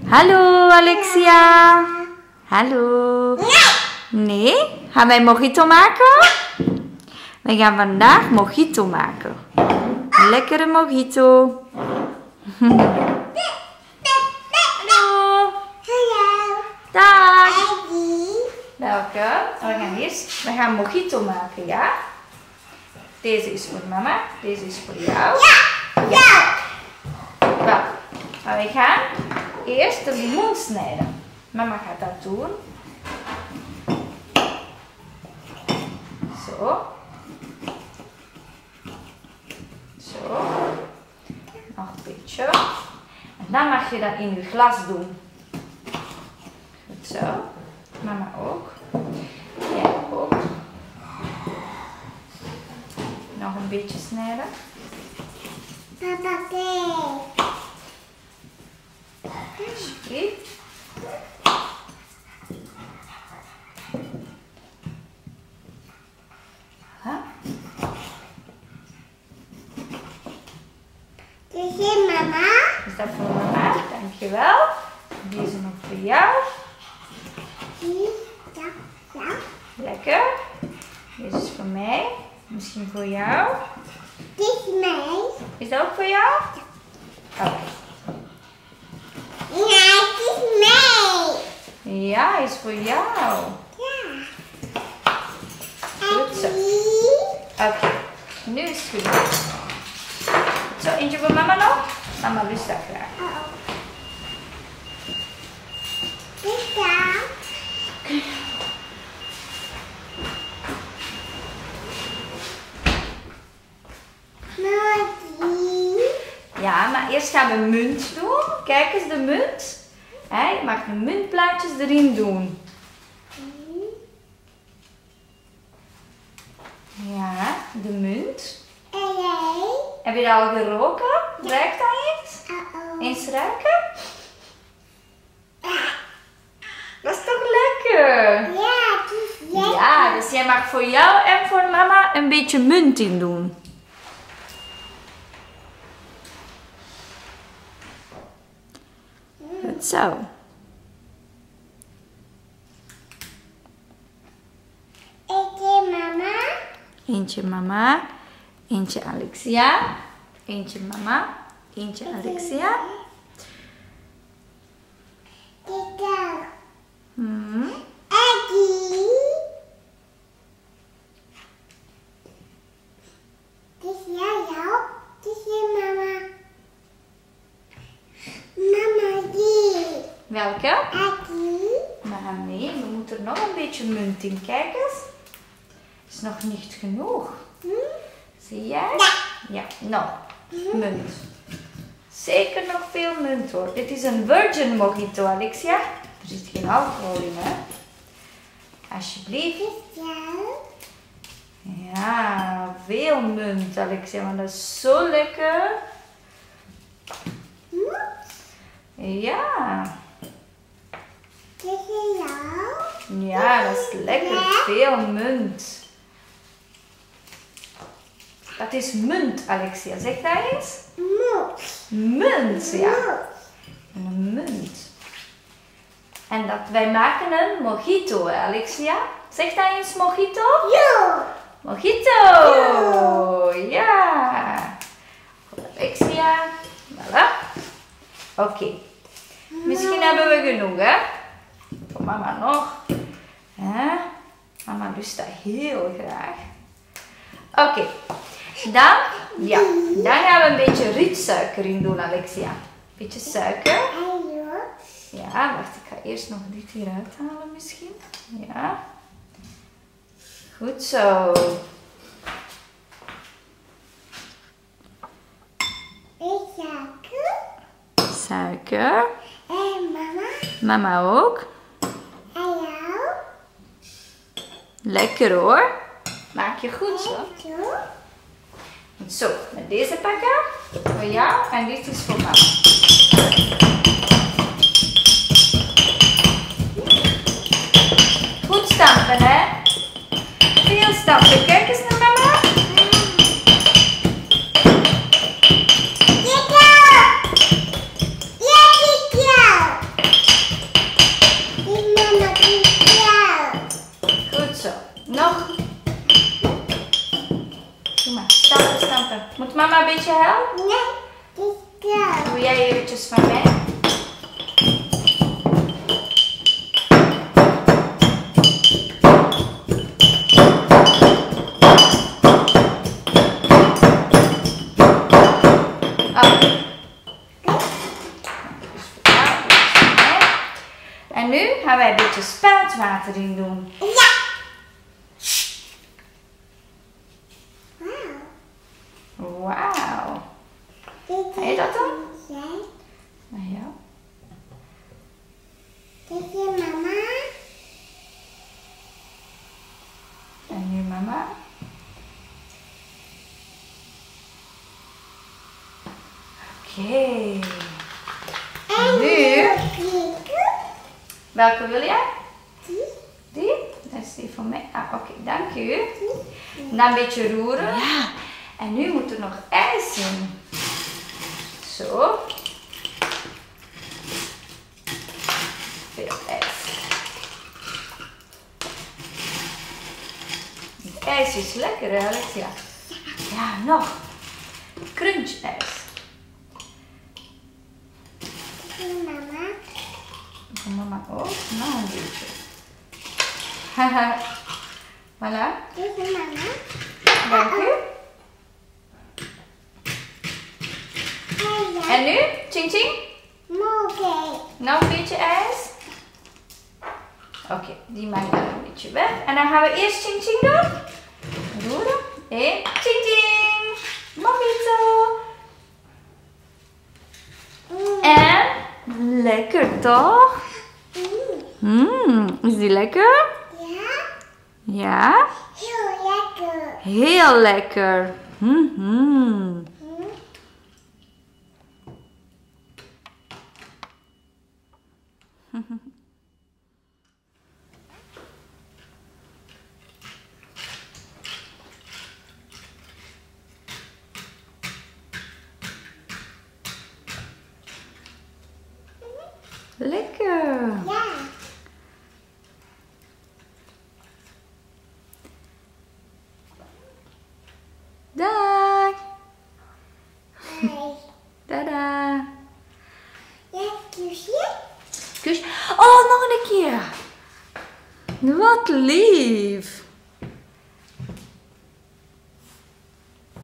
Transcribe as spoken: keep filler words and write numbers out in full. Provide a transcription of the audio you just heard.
Hallo Alexia. Hallo. Nee? Gaan wij mojito maken? Wij gaan vandaag mojito maken. Een lekkere mojito. Hallo. Dag. Welke? We gaan eerst, we gaan mojito maken, ja? Deze is voor mama, deze is voor jou. Ja. Ja. Wel, maar we gaan eerst de limoen snijden. Mama gaat dat doen. Zo. Zo. Nog een beetje. En dan mag je dat in je glas doen. Goed zo. Mama ook. Jij ook. Nog een beetje snijden. Papa, kijk. Alsjeblieft. Voilà. Dit is mama. Is dat voor mama? Dankjewel. Deze nog voor jou. Ja, ja. Lekker. Deze is voor mij. Misschien voor jou. Dit is mij. Is dat ook voor jou? Ja. Oké. Nee, het is mij. Ja, is voor jou. Ja. Goed zo. Oké, okay. Nu is het goed. Zo, eentje voor mama nog? Mama lust dat graag. Uh-oh. Dit daar. Ja, maar eerst gaan we munt doen. Kijk eens de munt. He, je mag de muntplaatjes erin doen. Ja, de munt. En jij? Heb je dat al geroken? Ruikt dat eens? Uh-oh. Eens ruiken? Dat is toch lekker? Ja, het is lekker. Ja, dus jij mag voor jou en voor mama een beetje munt in doen. Goed zo. Eentje mama. Eentje mama, eentje Alexia, eentje mama, eentje Alexia. Dit daar. Hmm. Eddie. Dit is jou. Dit is je mama. Mama die. Welke? Eddie. Maar nee, we moeten er nog een beetje munt in. Kijk eens. Is nog niet genoeg. Hm? Zie jij? Ja. Ja, nog. Munt. Zeker nog veel munt hoor. Dit is een virgin mojito, Alexia. Er zit geen alcohol in, hè? Alsjeblieft. Dit is jou. Ja, veel munt, Alexia, want dat is zo lekker. Hm? Ja. Dit is jou. Ja, dat is lekker. Veel munt. Dat is munt, Alexia. Zeg dat eens. Moed. Munt, ja. Moed. Een munt. En dat, wij maken een mojito, hè, Alexia. Zeg dat eens, mojito. Jo. Mojito. Ja. Voor Alexia. Voilà. Oké. Okay. Misschien hebben we genoeg, hè? Voor mama nog. Hè? Mama lust dat heel graag. Oké. Okay. Dan, ja, dan gaan we een beetje rietsuiker in doen, Alexia. Beetje suiker. En jo. Ja, wacht, ik ga eerst nog dit hier uithalen misschien. Ja. Goed zo. Ik suiker. Suiker. En mama. Mama ook. En jou. Lekker hoor. Maak je goed zo. En zo. Zo, met deze pakken voor jou en dit is voor mama. Goed stampen, hè? Veel stampen. Kijk eens naar mama. Dit jou. Ja, dit jou. lekker. Moet mama een beetje helpen? Nee, het is klaar. Doe jij eventjes van mij? En nu gaan wij een beetje speldwater in doen. Ja. Wauw. Wauw. Ga je dat doen? Ja. Nou ja. Dit is mama. En nu mama. Oké. Okay. En nu. Welke wil jij? Die. Die? Dat is die van mij. Ah, oké, okay, dank u. En dan een beetje roeren. Ja. En nu moet er nog ijs in. Zo. Veel ijs. Het ijs is lekker, hè, Alexia? Ja, nog. Crunch ijs. Mama. Van mama ook. Nog een beetje. Haha. Voilà. Dit is mama. Dank u. En nu? Ching ching? Oké. Nog een beetje ijs. Oké, okay, die maak ik dan een beetje weg. En dan gaan we eerst ching ching doen. Roeren. En ching ching. Mojito. Mm. En lekker toch? Mmm, is die lekker? Ja. Ja? Heel lekker. Heel lekker. Mm-hmm. Lekker. Ja. Dag. Hey. Tada. Ja, kusje. Kus. Oh, nog een keer. Wat lief.